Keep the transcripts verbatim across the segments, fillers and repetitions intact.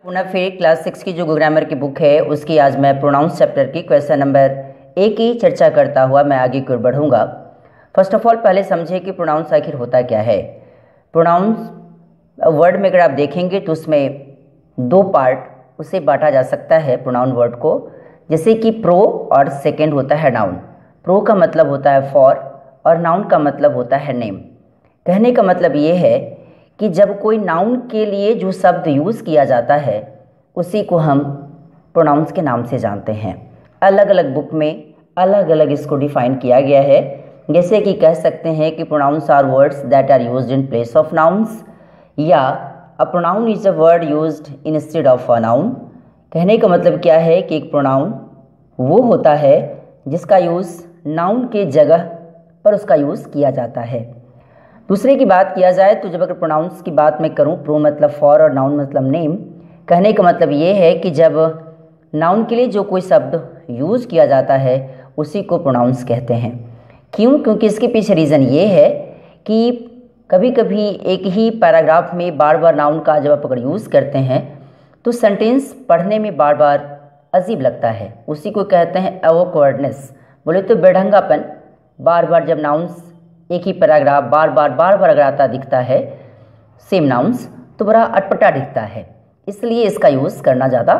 पुनः फिर class six की जो ग्रामर की बुक है उसकी आज मैं प्रोनाउंस चैप्टर की क्वेश्चन नंबर एक की चर्चा करता हुआ मैं आगे की ओर बढ़ूँगा। फर्स्ट ऑफ ऑल पहले समझे कि प्रोनाउंस आखिर होता क्या है। प्रोनाउंस वर्ड में अगर आप देखेंगे तो उसमें दो पार्ट उसे बांटा जा सकता है प्रोनाउन वर्ड को, जैसे कि प्रो और सेकेंड होता है नाउन। प्रो का मतलब होता है फॉर और नाउन का मतलब होता है नेम। कहने का मतलब ये है कि जब कोई नाउन के लिए जो शब्द यूज़ किया जाता है उसी को हम प्रोनाउंस के नाम से जानते हैं। अलग अलग बुक में अलग अलग इसको डिफाइन किया गया है। जैसे कि कह सकते हैं कि pronouns are words that are used in place of nouns, या a pronoun is a word used instead of a noun. कहने का मतलब क्या है कि एक प्रोनाउन वो होता है जिसका यूज़ नाउन के जगह पर उसका यूज़ किया जाता है। दूसरे की बात किया जाए तो जब अगर प्रोनाउंस की बात मैं करूं, प्रो मतलब फॉर और नाउन मतलब नेम, कहने का मतलब ये है कि जब नाउन के लिए जो कोई शब्द यूज़ किया जाता है उसी को प्रोनाउंस कहते हैं। क्यों? क्योंकि इसके पीछे रीज़न ये है कि कभी कभी एक ही पैराग्राफ में बार बार नाउन का जब आप अगर यूज़ करते हैं तो सेंटेंस पढ़ने में बार बार अजीब लगता है। उसी को कहते हैं awkwardness, बोले तो बेढंगापन। बार बार जब नाउन्स एक ही पैराग्राफ बार बार बार बार अगर आता दिखता है सेम नाउन्स तो बड़ा अटपटा दिखता है, इसलिए इसका यूज़ करना ज़्यादा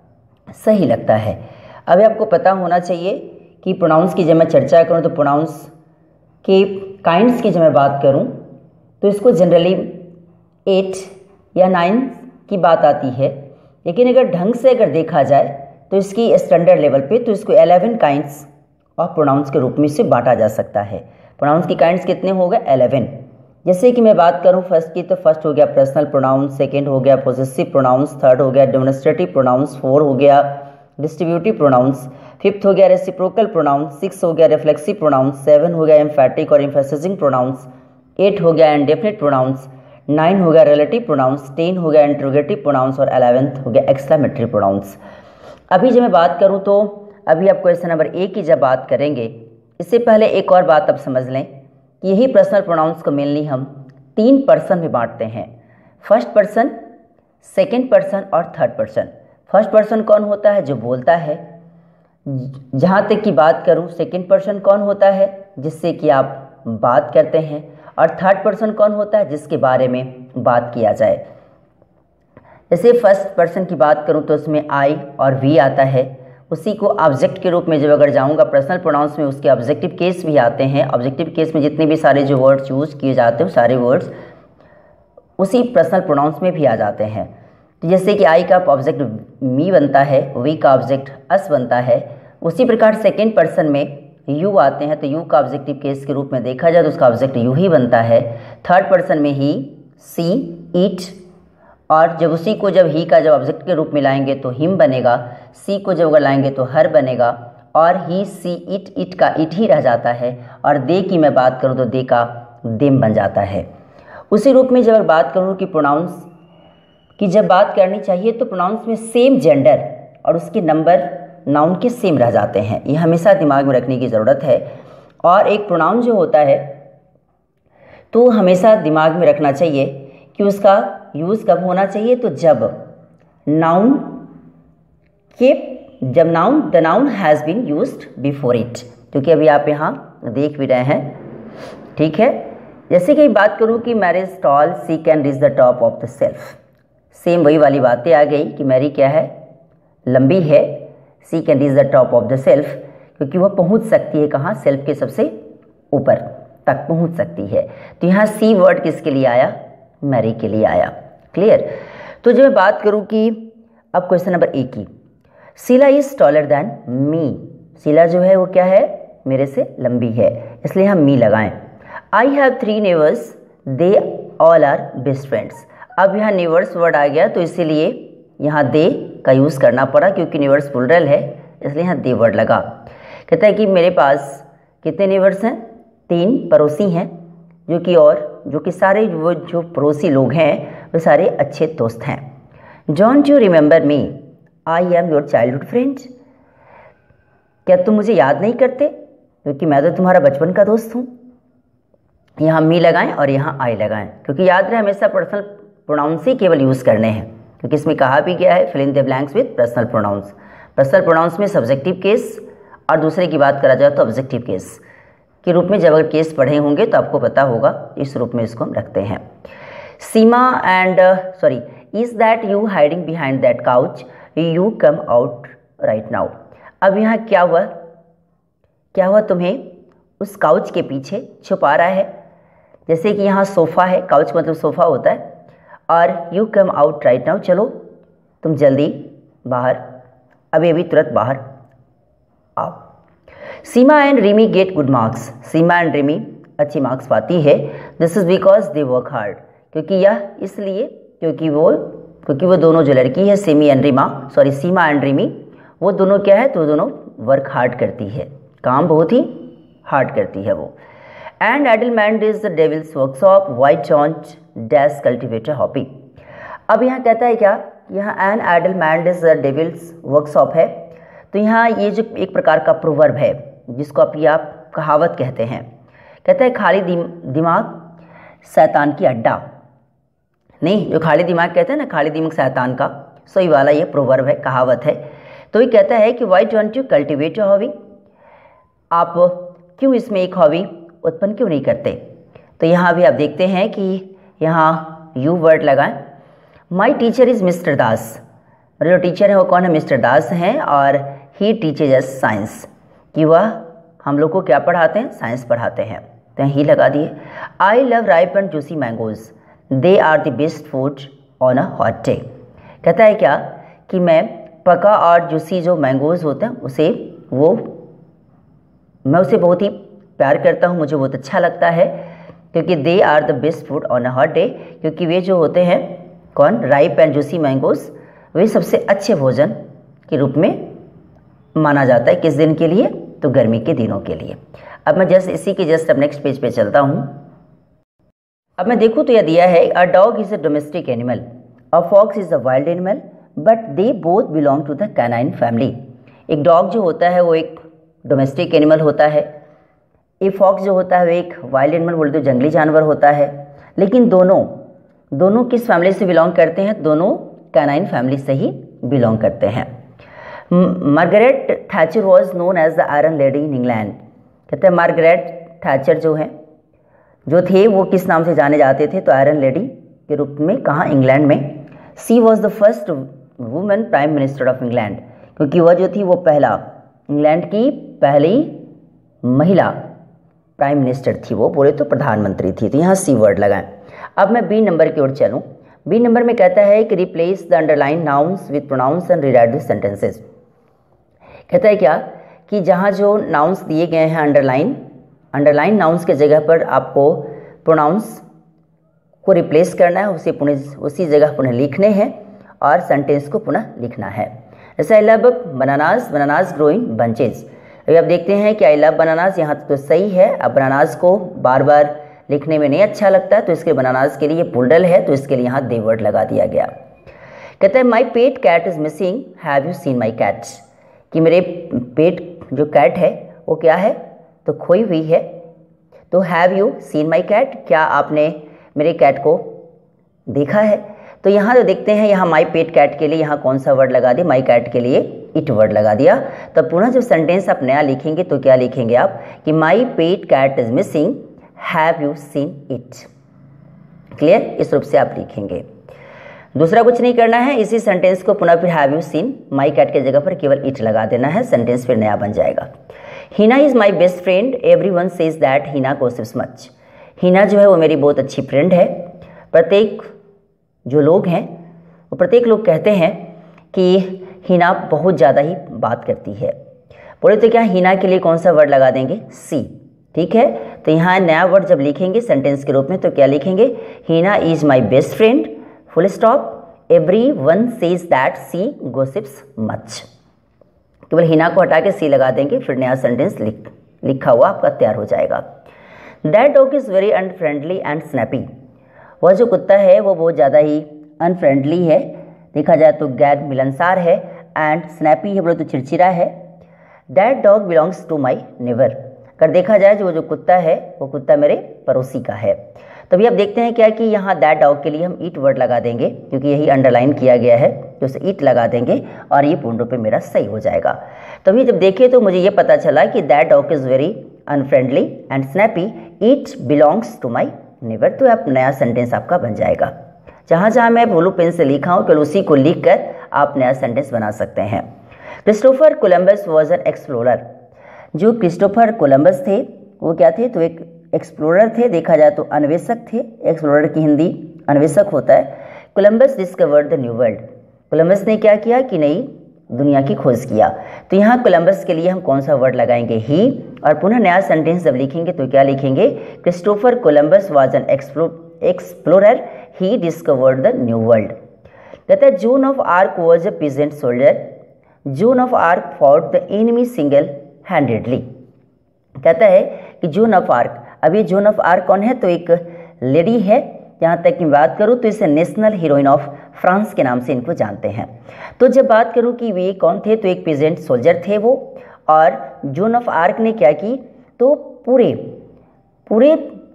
सही लगता है। अभी आपको पता होना चाहिए कि प्रोनाउंस की जब मैं चर्चा करूं तो प्रोनाउंस के काइंड्स की जब मैं बात करूं तो इसको जनरली एट या नाइन की बात आती है, लेकिन अगर ढंग से अगर देखा जाए तो इसकी स्टैंडर्ड लेवल पे तो इसको एलेवन काइंड्स ऑफ प्रोनाउंस के रूप में इसे बांटा जा सकता है। प्रोनाउंस की काइंड्स कितने हो गए? एलेवन। जैसे कि मैं बात करूं फर्स्ट की तो फर्स्ट हो गया पर्सनल प्रोनाउंस, सेकंड हो गया पोजेसिव प्रोनाउंस, थर्ड हो गया डेमोन्स्ट्रेटिव प्रोनाउंस, फोर हो गया डिस्ट्रीब्यूटिव प्रोनाउंस, फिफ्थ हो गया रेसिप्रोकल प्रोनाउंस, सिक्स हो गया रिफ्लेक्सिव प्रोनाउंस, सेवन हो गया एम्फैटिक और एम्फेसिजिंग प्रोनाउंस, एट हो गया इंडेफिनिट प्रोनाउंस, नाइन हो गया रिलेटिव प्रोनाउंस, टेन हो गया इंटरोगेटिव प्रोनाउंस और एलेवेंथ हो गया एक्सक्लेमेटरी प्रोनाउंस। अभी जब मैं बात करूँ तो अभी आप क्वेश्चन नंबर ए की जब बात करेंगे, इससे पहले एक और बात आप समझ लें कि यही पर्सनल प्रोनाउंस को मेनली हम तीन पर्सन में बांटते हैं। फर्स्ट पर्सन, सेकंड पर्सन और थर्ड पर्सन। फर्स्ट पर्सन कौन होता है? जो बोलता है। जहाँ तक की बात करूँ सेकंड पर्सन कौन होता है? जिससे कि आप बात करते हैं। और थर्ड पर्सन कौन होता है? जिसके बारे में बात किया जाए। जैसे फर्स्ट पर्सन की बात करूँ तो उसमें आई और वी आता है, उसी को ऑब्जेक्ट के रूप में जब अगर जाऊंगा पर्सनल प्रोनाउंस में उसके ऑब्जेक्टिव केस भी आते हैं। ऑब्जेक्टिव केस में जितने भी सारे जो वर्ड्स यूज़ किए जाते हैं सारे वर्ड्स उसी पर्सनल प्रोनाउंस में भी आ जाते हैं। तो जैसे कि आई का ऑब्जेक्ट मी बनता है, वी का ऑब्जेक्ट अस बनता है, उसी प्रकार सेकेंड पर्सन में यू आते हैं तो यू का ऑब्जेक्टिव केस के रूप में देखा जाए तो उसका ऑब्जेक्ट यू ही बनता है। थर्ड पर्सन में ही, सी, ईट, और जब उसी को जब ही का जब ऑब्जेक्ट के रूप में लाएंगे तो हिम बनेगा, सी को जब अगर लाएंगे तो हर बनेगा, और ही, सी, इट, इट का इट ही रह जाता है, और दे की मैं बात करूं तो दे का देम बन जाता है। उसी रूप में जब बात करूं कि प्रोनाउंस की जब बात करनी चाहिए तो प्रोनाउंस में सेम जेंडर और उसके नंबर नाउन के सेम रह जाते हैं, ये हमेशा दिमाग में रखने की ज़रूरत है। और एक प्रोनाउन जो होता है तो हमेशा दिमाग में रखना चाहिए कि उसका यूज़ कब होना चाहिए, तो जब नाउन के जब noun the noun has been used before it, क्योंकि अभी आप यहाँ देख भी रहे हैं, ठीक है। जैसे कि बात करूँ कि Mary is tall she can reach the top of the shelf, same वही वाली बातें आ गई कि मैरी क्या है? लंबी है, she can reach the top of the shelf, क्योंकि वह पहुँच सकती है कहाँ? सेल्फ के सबसे ऊपर तक पहुँच सकती है। तो यहाँ सी वर्ड किसके लिए आया? मैरी के लिए आया। क्लियर? तो जब मैं बात करूं कि अब क्वेश्चन नंबर ए की, Sheila is taller than me, Sheila जो है वो क्या है? मेरे से लंबी है, इसलिए हम मी लगाएं। I have three neighbours they all are best friends. अब यहाँ नेबर्स वर्ड आ गया तो इसीलिए यहाँ दे का यूज़ करना पड़ा, क्योंकि नेबर्स प्लुरल है इसलिए यहाँ दे वर्ड लगा। कहता है कि मेरे पास कितने नेबर्स हैं? तीन पड़ोसी हैं, जो कि और जो कि सारे वो जो पड़ोसी लोग हैं वो सारे अच्छे दोस्त हैं। Don't you remember me, I am your childhood friend, क्या तुम मुझे याद नहीं करते क्योंकि मैं तो तुम्हारा बचपन का दोस्त हूँ। यहाँ मी लगाएं और यहाँ आई लगाएं, क्योंकि याद रहे हमेशा पर्सनल प्रोनाउंस ही केवल यूज़ करने हैं। क्योंकि इसमें कहा भी गया है fill in the blanks with personal pronouns. Personal pronouns में सब्जेक्टिव केस और दूसरे की बात करा जाए तो ऑब्जेक्टिव केस के रूप में जब अगर केस पढ़े होंगे तो आपको पता होगा, इस रूप में इसको हम रखते हैं। Seema and sorry is that you hiding behind that couch, you come out right now. अब यहाँ क्या हुआ, क्या हुआ तुम्हें उस काउच के पीछे छुपा रहा है। जैसे कि यहाँ सोफ़ा है, काउच मतलब सोफ़ा होता है, और you come out right now, चलो तुम जल्दी बाहर, अभी अभी तुरंत बाहर आओ। Seema and Rimi get good marks, Seema and Rimi अच्छी मार्क्स पाती है। This is because they work hard, क्योंकि यह इसलिए क्योंकि वो क्योंकि वो दोनों जो लड़की है Simi and Rima sorry Seema and Rimi, वो दोनों क्या है, तो दोनों वर्क हार्ड करती है, काम बहुत ही हार्ड करती है वो। And idle mind is the devil's workshop, why don't dash cultivate your hobby. अब यहाँ कहता है क्या, यहाँ an idle mind is the devil's workshop है, तो यहाँ ये जो एक प्रकार का प्रोवर्ब है जिसको आप या कहावत कहते हैं, कहता है खाली दिमाग शैतान की अड्डा। नहीं, जो खाली दिमाग कहते हैं ना, खाली दिमाग शैतान का, सही वाला ये प्रोवर्ब है, कहावत है। तो ये कहता है कि why don't you cultivate your hobby, आप क्यों इसमें एक हॉबी उत्पन्न क्यों नहीं करते। तो यहाँ भी आप देखते हैं कि यहाँ यू वर्ड लगाएं। My teacher is mister Das, मेरे जो टीचर हैं वो कौन है, मिस्टर दास हैं, और ही टीचेज अस साइंस, कि वह हम लोग को क्या पढ़ाते हैं, साइंस पढ़ाते हैं, तो ही लगा दिए। I love ripe and juicy mangoes, they are the best food on a hot day. कहता है क्या कि मैं पका और जूसी जो मैंगोज होते हैं उसे वो मैं उसे बहुत ही प्यार करता हूँ, मुझे बहुत अच्छा लगता है, क्योंकि they are the best food on a hot day, क्योंकि वे जो होते हैं कौन, राइप एंड जूसी मैंगोज, वे सबसे अच्छे भोजन के रूप में माना जाता है। किस दिन के लिए, तो गर्मी के दिनों के लिए। अब मैं जस्ट इसी के जस्ट अब नेक्स्ट पेज पे चलता हूँ। अब मैं देखूँ तो यह दिया है, a dog is a domestic animal, a fox is a wild animal, but they both belong to the canine family. एक डॉग जो होता है वो एक डोमेस्टिक एनिमल होता है, ए फॉक्स जो होता है वो एक वाइल्ड एनिमल बोलते हो जंगली जानवर होता है, लेकिन दोनों दोनों किस फैमिली से बिलोंग करते हैं, दोनों कैनाइन फैमिली से ही बिलोंग करते हैं। Margaret Thatcher was known as the Iron Lady in England. कहते हैं मार्गरेट थैचर जो है जो थे वो किस नाम से जाने जाते थे, तो आयरन लेडी के रूप में, कहाँ, इंग्लैंड में। She was the first women prime minister of England, क्योंकि वह जो थी वो पहला इंग्लैंड की पहली महिला प्राइम मिनिस्टर थी, वो बोले तो प्रधानमंत्री थी, तो यहाँ सी वर्ड लगाएं। अब मैं बी नंबर की ओर चलूँ। बी नंबर में कहता है कि replace the underline nouns with pronouns and rewrite the sentences. कहता है क्या कि जहाँ जो नाउन्स दिए गए हैं अंडरलाइन अंडरलाइन नाउन्स के जगह पर आपको प्रोनाउंस को रिप्लेस करना है, उसे पुनः उसी जगह पुनः लिखने हैं और सेंटेंस को पुनः लिखना है। जैसे I love bananas, bananas grow in bunches. अभी आप देखते हैं कि आई लव बनानास यहाँ तो सही है, अब बनानास को बार बार लिखने में नहीं अच्छा लगता है, तो इसके बनानास के लिए पुल्डल है, तो इसके लिए यहाँ दे वर्ड लगा दिया गया। कहता है my pet cat is missing, have you seen my cat, कि मेरे पेट जो कैट है वो क्या है, तो खोई हुई है। तो have you seen my cat, क्या आपने मेरे कैट को देखा है। तो यहाँ जो देखते हैं यहाँ माई पेट कैट के लिए यहाँ कौन सा वर्ड लगा दिया, माई कैट के लिए इट वर्ड लगा दिया। तो पुनः जब सेंटेंस आप नया लिखेंगे तो क्या लिखेंगे आप कि my pet cat is missing, have you seen it. Clear, इस रूप से आप लिखेंगे, दूसरा कुछ नहीं करना है। इसी सेंटेंस को पुनः फिर have you seen my cat के जगह पर केवल इट लगा देना है, सेंटेंस फिर नया बन जाएगा। Hina is my best friend, everyone says that Hina gossips much. Hina जो है वो मेरी बहुत अच्छी फ्रेंड है, प्रत्येक जो लोग हैं वो प्रत्येक लोग कहते हैं कि हिना बहुत ज़्यादा ही बात करती है। बोले तो क्या हिना के लिए कौन सा वर्ड लगा देंगे, सी। ठीक है, तो यहाँ नया वर्ड जब लिखेंगे सेंटेंस के रूप में तो क्या लिखेंगे, Hina is my best friend, full stop, everyone says that she gossips much. केवल हिना को हटा के सी लगा देंगे, फिर नया सेंटेंस लिख लिखा हुआ आपका तैयार हो जाएगा। That dog is very unfriendly and snappy. वह जो कुत्ता है वो बहुत ज़्यादा ही अनफ्रेंडली है, देखा जाए तो गैर मिलनसार है, एंड स्नैपी है बोले तो चिड़चिड़ा है। That dog belongs to my neighbour. अगर देखा जाए जो जो कुत्ता है वो कुत्ता मेरे पड़ोसी का है। तो अभी आप देखते हैं क्या कि यहाँ दैट डॉग के लिए हम ईट वर्ड लगा देंगे, क्योंकि यही अंडरलाइन किया गया है, तो उसे ईट लगा देंगे और ये पूर्ण रूप में मेरा सही हो जाएगा। तो अभी जब देखें तो मुझे ये पता चला कि that dog is very unfriendly and snappy, it belongs to my neighbour. तो आप नया सेंटेंस आपका बन जाएगा। जहाँ जहाँ मैं ब्लू पेन से लिखा हूँ केवल उसी को लिख कर आप नया सेंटेंस बना सकते हैं। Christopher Columbus was an explorer. जो क्रिस्टोफर कोलंबस थे वो क्या थे, तो एक एक्सप्लोरर थे, देखा जाए तो अन्वेषक थे। एक्सप्लोरर की हिंदी अन्वेषक होता है। Columbus discovered the New World. Columbus ने क्या किया कि नई दुनिया की खोज किया। तो यहाँ कोलंबस के लिए हम कौन सा वर्ड लगाएंगे, ही। और पुनः नया सेंटेंस जब लिखेंगे तो क्या लिखेंगे, Christopher Columbus was an explorer, he discovered the New World. कहता है Joan of Arc was a peasant soldier. Joan of Arc fought the enemy single handedly. कहता है कि जून ऑफ आर्क, अब ये जून ऑफ आर्क कौन है, तो एक लेडी है। यहाँ तक की बात करूँ तो इसे नेशनल हीरोइन ऑफ फ्रांस के नाम से इनको जानते हैं। तो जब बात करूँ कि वे कौन थे, तो एक पीजेंट सोल्जर थे वो। और जून ऑफ आर्क ने क्या की, तो पूरे पूरे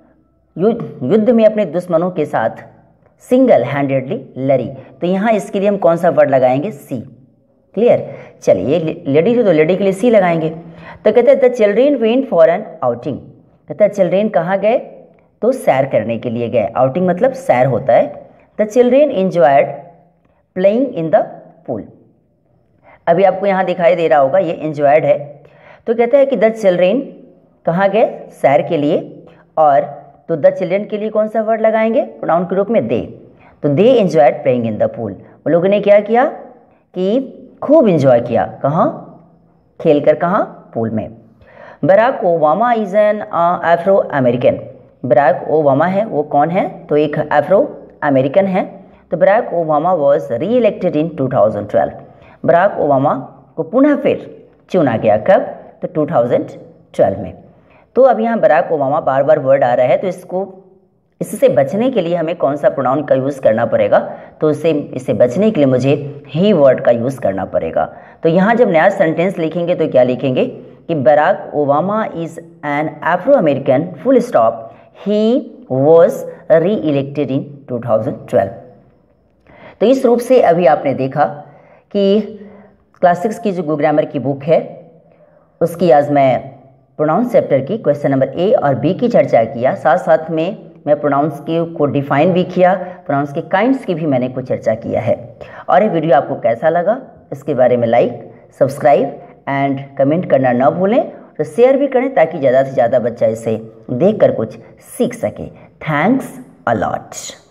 युद्ध में अपने दुश्मनों के साथ सिंगल हैंडेडली लड़ी। तो यहाँ इसके लिए हम कौन सा वर्ड लगाएंगे, सी। क्लियर। चलिए लेडी थी तो लेडी के लिए सी लगाएंगे। तो कहते हैं the children went for an outing. कहता है चिल्ड्रेन कहाँ गए, तो सैर करने के लिए गए। आउटिंग मतलब सैर होता है। The children enjoyed playing in the pool. अभी आपको यहाँ दिखाई दे रहा होगा ये एंजॉयड है। तो कहता है कि द चिल्ड्रेन कहाँ गए, सैर के लिए। और तो द चिल्ड्रेन के लिए कौन सा वर्ड लगाएंगे, प्रोनाउन के रूप में दे। तो they enjoyed playing in the pool. वो लोगों ने क्या किया कि खूब एंजॉय किया, कहाँ, खेल कर, कहाँ, पूल में। Barack Obama is an Afro American. Barack Obama है वो कौन है, तो एक अफ्रो अमेरिकन है। तो Barack Obama was reelected in two thousand twelve. Barack Obama को पुनः फिर चुना गया, कब, तो टू थाउजेंड ट्वेल्व में। तो अब यहाँ बराक ओबामा बार बार वर्ड आ रहा है, तो इसको इससे बचने के लिए हमें कौन सा प्रोनाउन का यूज़ करना पड़ेगा, तो इससे इससे बचने के लिए मुझे ही वर्ड का यूज़ करना पड़ेगा। तो यहाँ जब नया सेंटेंस लिखेंगे तो क्या लिखेंगे कि Barack Obama is an Afro American full stop, he was reelected in two thousand twelve. तो इस रूप से अभी आपने देखा कि क्लास सिक्स की जो ग्रामर की बुक है उसकी आज मैं प्रोनाउंस चैप्टर की क्वेश्चन नंबर ए और बी की चर्चा किया। साथ साथ में मैं प्रोनाउंस की को डिफाइन भी किया, प्रोनाउंस के काइंड्स की भी मैंने कुछ चर्चा किया है। और ये वीडियो आपको कैसा लगा इसके बारे में लाइक, सब्सक्राइब एंड कमेंट करना न भूलें। तो शेयर भी करें ताकि ज़्यादा से ज़्यादा बच्चा इसे देखकर कुछ सीख सके। Thanks a lot.